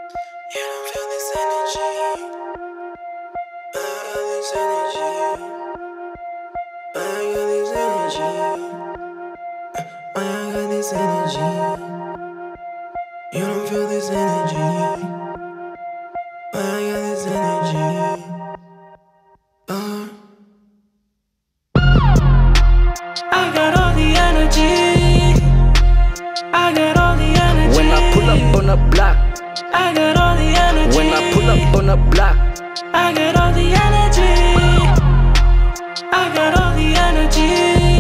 You don't feel this energy. I got this energy. I got this energy. I got this energy. You don't feel this energy. I got this energy. I got all the energy. I got all the energy. When I pull up on the block, I got all the energy. when I pull up on the block, I got all the energy. I got all the energy.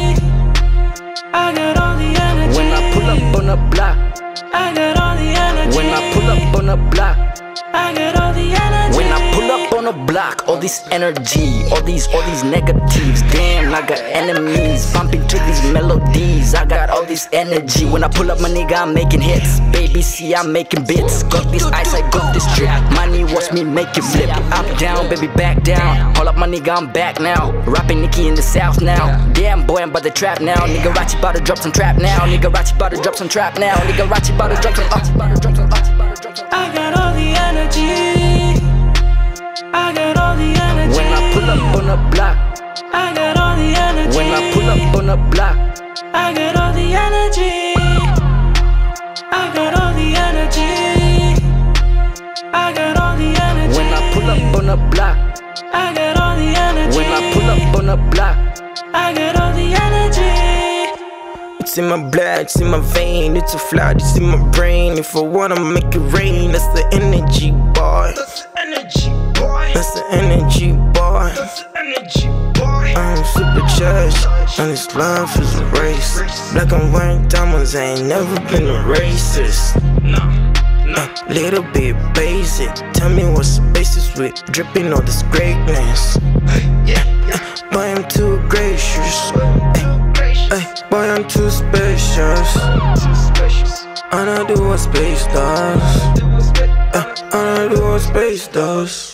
I got all the energy. when I pull up on the block, I got all the energy. when I pull up on the block, I got all the energy. when I pull up on the block, all this energy, all these negatives. Damn, I got enemies bumping to these melodies. I got all this energy. When I pull up, my nigga, I'm making hits. Baby, see, I'm making bits. Got this ice, I got this drip. Money, watch me make it flip. Up, down, baby, back down. Hold up, my nigga, I'm back now. Rapping Nicki in the South now. Damn, boy, I'm about to trap now. Nigga, Rachi about to drop some trap now. Nigga, Rachi about to drop some trap now. Nigga, Rachi about to drop some. I got all the energy. I got all the energy. When I pull up on the block, I got all the energy. when I pull up on the block, I got all the energy. I got all the energy. I got all the energy. when I pull up on the block, I got all the energy. when I pull up on the block, I got all the energy. It's in my blood, it's in my vein, it's a flood, it's in my brain. If I wanna make it rain, that's the energy, boy. That's the energy, boy. That's the energy, boy. That's the energy, boy. I'm super charged, and this love is a race. Black and white diamonds, I ain't never been a racist. No, no. Little bit basic, tell me what's the basis with dripping all this greatness. Yeah, yeah. Boy, I'm too gracious. Gracious. Ay, boy, I'm too spacious. Too spacious. All I do what space does. Do what's good. All I do what space does.